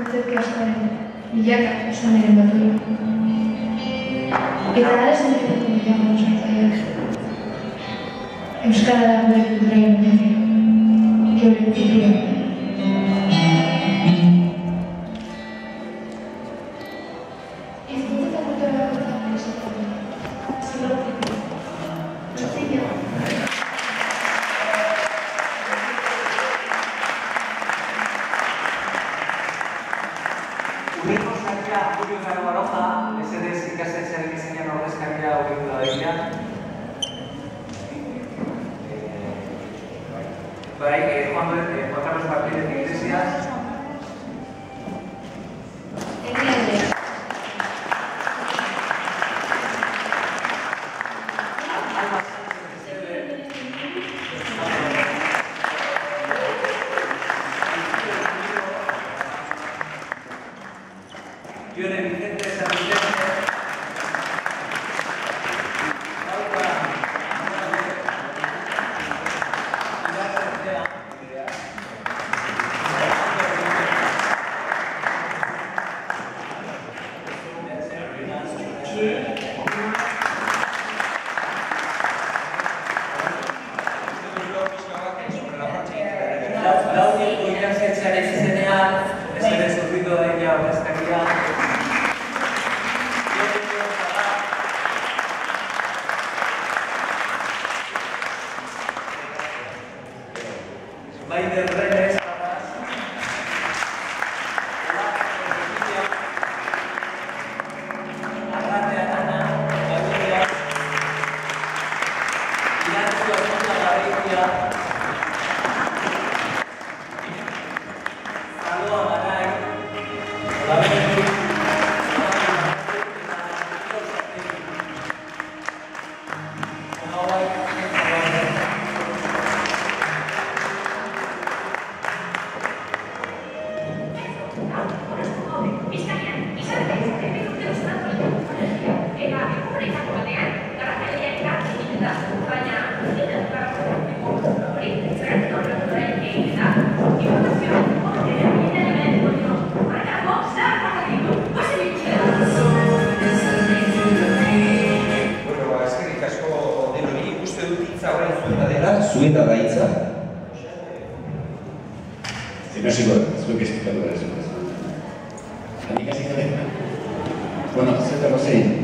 antzerki askoren milaka esan diren batu dira. Eta gara sentimendu gehiago osatzaileak. Euskara da gure kulturaren oinarria, gure kultura. Hizkuntza eta kultura bakoitzak esaten dira. Zilotik. Txotzik Unimos aquí a Julio Caro Baroja, mesedez ikastetxearen izenian ordezkaria horiek da daia. Juan Carlos Martínez Iglesias. Yone Vicente Sarmiento. Maider Renes, Arrate Arana, Gabriela, Ignacio Afonso Gaviria, Salua Garay, zuen da gaitza. Zimesiko, zuek eskipatu gara zuen. Handik hasiko den. Bueno, zetako zein.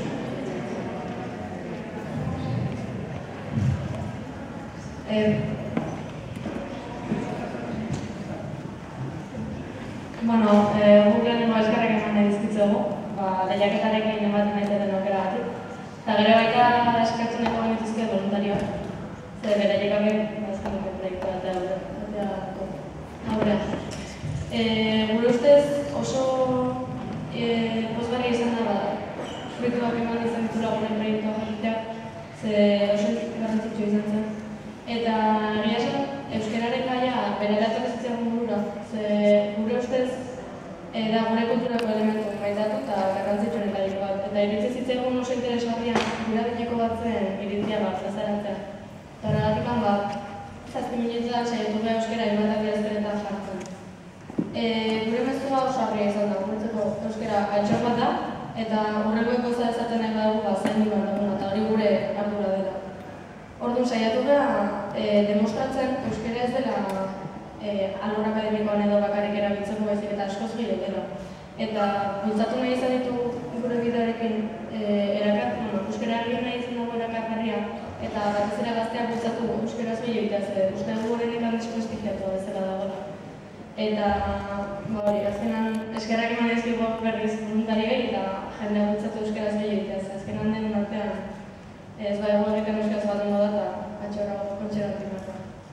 Guk lehenengo eskerrak eman nahi dizkitzegu, lehiaketarekin ematen naiteten aukera batik. Eta gero baita eskatzen eko genituzke voluntarioa. Zer beraiek gabe, azkeneko proiektu batea aurrea. Gure ustez oso pozgarria izan da fruituak eman izan ditzula gure proiektua jakitea, ze oso garrantzitsua izan zen. Eta egia esan, euskararen gaia bereratu zitzaigun burura, ze gure ustez da gure kulturako elementu maitatu eta garrantzitsuenetariko bat. Eta iritsi zitzaigun oso interesgarria gure adineko batzuen iritzia bat plazaratzea. Eta horregatik zazpi minutuak saiatu gara euskara hainbat adierazpenetan jartzen. Gure mezua oso argia izan da, guretzako euskara altxor bat da, eta horrelko gauza esaten nahi badugu zaindu behar duguna, eta hori gure ardura dela. Orduan saiatu gara demostratzen euskara ez dela alor akademikoan edo bakarrik erabiltzeko baizik eta askoz gehiago dela. Eta bultzatu nahi izan ditu gure bidearekin euskara egin nahi izan dago erakargarria, eta batez ere gazteak bultzatu euskaraz gehiago egitea, uste dugu horrenetan desprestigiatua bezala dagoela. Eta azkenan eskerrak eman ezkigu berriz voluntariei eta jendea bultzatu euskaraz gehiago egitea, azkenan den artean ez baiago egiten euskaraz bat ondo da eta atxorra kontxeratik bat.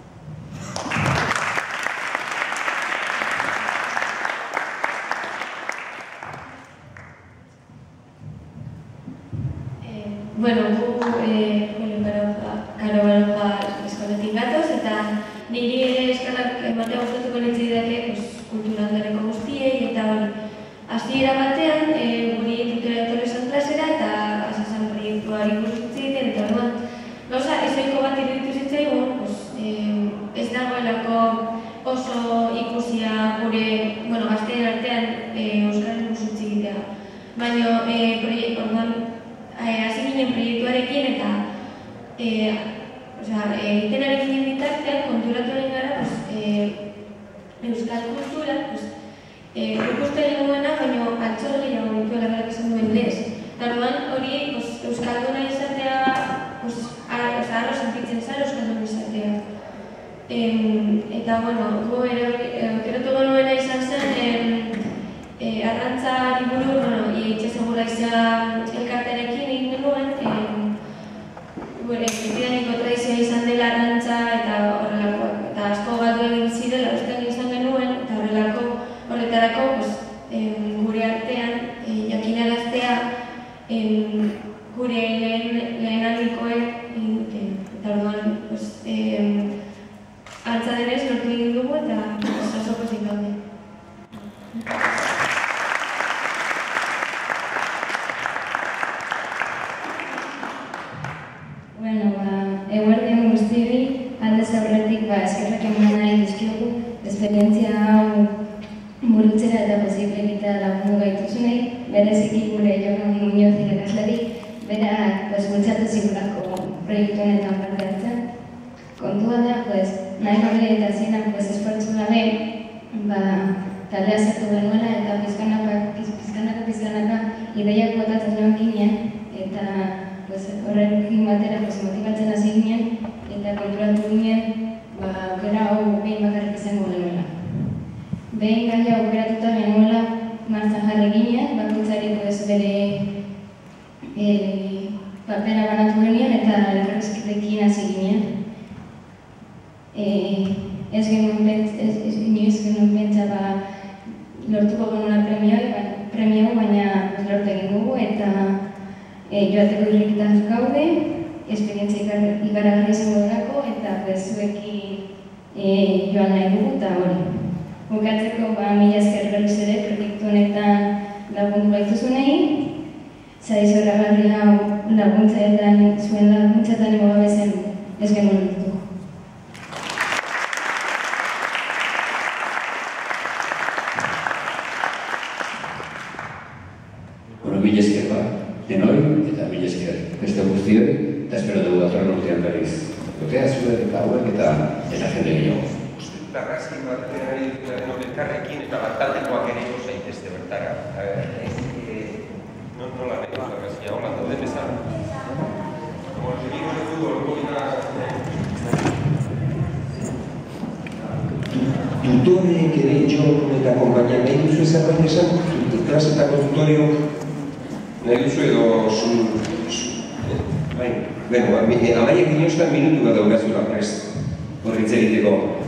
Bueno, Julio Caro Baroja eskoletik gatoz, eta niri ere eskalak ematea gustatuko nintzidake kultura ondareko guztiei, eta hasiera batean guri titula etorri zen klasera eta asasan proiektuari buruz utzi egiten, eta orduan gauza ezoiko bat iruditu zitzaigun, ez dagoelako oso ikusia gure gazteen artean euskal kultura, guk uste genuena, baina altxor gehiago dituela berak esan duen lez. Eta orduan hori euskalduna izatea, harro sentitzen zara euskalduna izatea. Eta, bueno, gu erotu genuena izan zen, arrantzari buruz, itxasegura izan elkarterekin egin genuen, betidaniko tradizioa izan dela arrantza eta horrelakoak. Eta asko galdu egin zirela ustean izan genuen, eta horretarako gure artean jakinaraztea gure lehen aldikoek, eta orduan, altza denez lortu egin dugu eta oso pozik gaude. Eguerdion guztioi, aldez aurretik eskerrak eman nahi dizkiogu, esperientzia hau burutzera eta posible egitea lagundu gaituzunei, bereziki gure Jon Muñoz irakaslari, berak bultzatu zigulako proiektu honetan parte hartzen. Kontua da, nahi gabe eta zinak esfortzu gabe, taldea zertu genuela eta pizkanaka ideiak botatzen joan ginen, eta horrekin batera motibatzen hasi ginen, eta konturatu ginen, aukera hau behin bakarrik izango genuela. Behin gaia aukeratuta genuela martzan jarri ginen, bakoitzari bere papera banatu ginen eta elkarrizketekin hasi ginen. Ez genuen pentsa lortuko genuela premio, baina lortu egin dugu eta joateko irrikitan gaude, esperientzia ikaragarri izango delako eta zuekin joan nahi dugu eta hori. Bukatzeko, mila esker berriz ere proiektu honetan lagundu gaituzunei, zoragarri hau laguntzaetan, zuen laguntzaetan gabe zen ez genuen lortu. Mila esker denoi eta mila esker beste guztioi, eta espero dugu datorren urtean berriz. Gotea zuen eta hauek eta jende gehiago. Larrazki bateari elkarrekin eta taldekoak ere zaitezte bertara. Nola nahi larrazkia, hola daude bezan. Tutoreek ere Jon eta konpainia nahi duzu zerbait esan? Klasetako tutoriok nahi duzu edo amaiak inoiztan minutu bat daukazula prest horritz egiteko.